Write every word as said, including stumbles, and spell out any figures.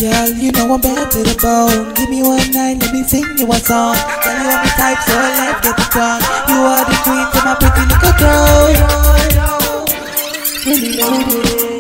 Girl, you know I'm bad to the bone. Give me one night, let me sing you a song. Girl, you are my type, so let's get it on. You are the queen to my pretty little girl. Really loaded.